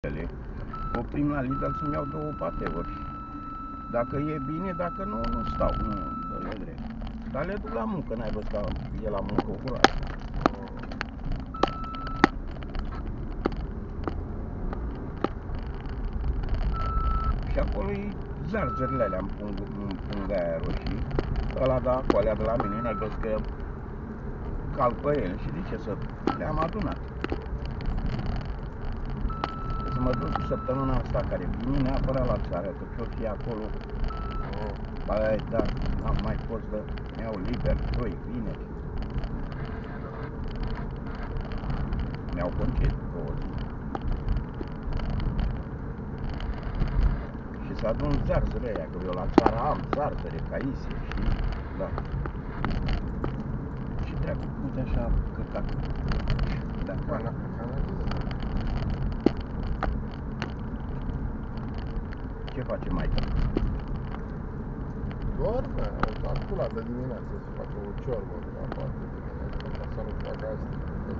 Oprim la Lidl să-mi iau 2 pateuri. Dacă e bine, dacă nu, nu stau, nu le drept. Dar le duc la muncă, n-ai văzut că e la muncă o groază. Și acolo-i zarzările alea în punga aia roșii. Ăla da, coalea de la mine, n-ai văzut că calc pe el și de ce să le-am adunat. Să mă duc săptămâna asta care vine neapărat la țară, că ce-o fi acolo. Băi, da, n-am mai fost de mi-au liber, joi, vineri. Mi-au concediu 2 zile. Și să adun zarzele aia, că eu la țară am zarzele, caise, știi? Da. Și dracu, uite așa, căcat. Da, coana. Ce face maică? Doarme, a culat de dimineață să facă o ciorbă la 4 dimineața, ca să nu facă asta.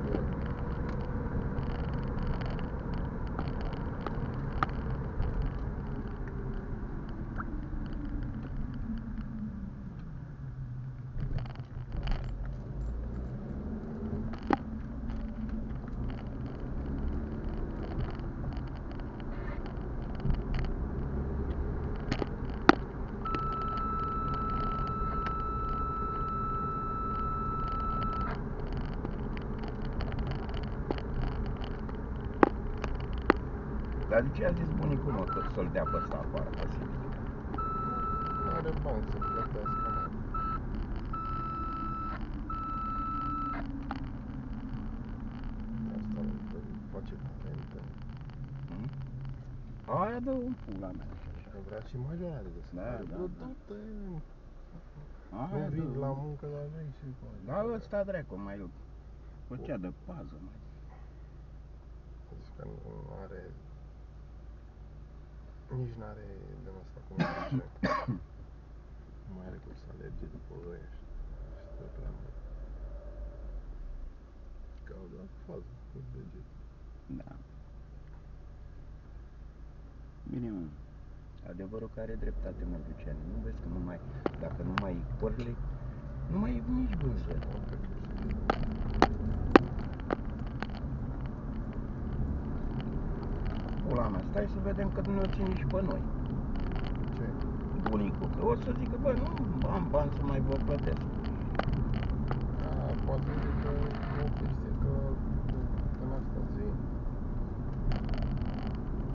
Dar de ce a zis bunicul meu că să-l dea pe ăsta afară, pe Silviu? Nu are bani să plătească, mă. Asta nu face talente. Aia dă un pula mea. Că vrea și majorare de să Da, da, da. Nu vin la muncă, dar vrei și bani. Da, ăsta dracu mai făcea de pază, mai. Zici că nu are... Nici n-are din asta cum zice. Nu mai are cum să alerge după ăia și stă prea mult. Că au dat fază cu deget. Da. Bine, mă. Adevărul că are dreptate, mă, Lucian. Nu vezi că nu mai, dacă nu mai părle, nu mai e nici vânză. Pula mea, stai să vedem că nu ne-o ține și pe noi. Ce? Bunicul, că o să zică, bă, nu am bani să mai vă plătesc. Poate că nu o chestie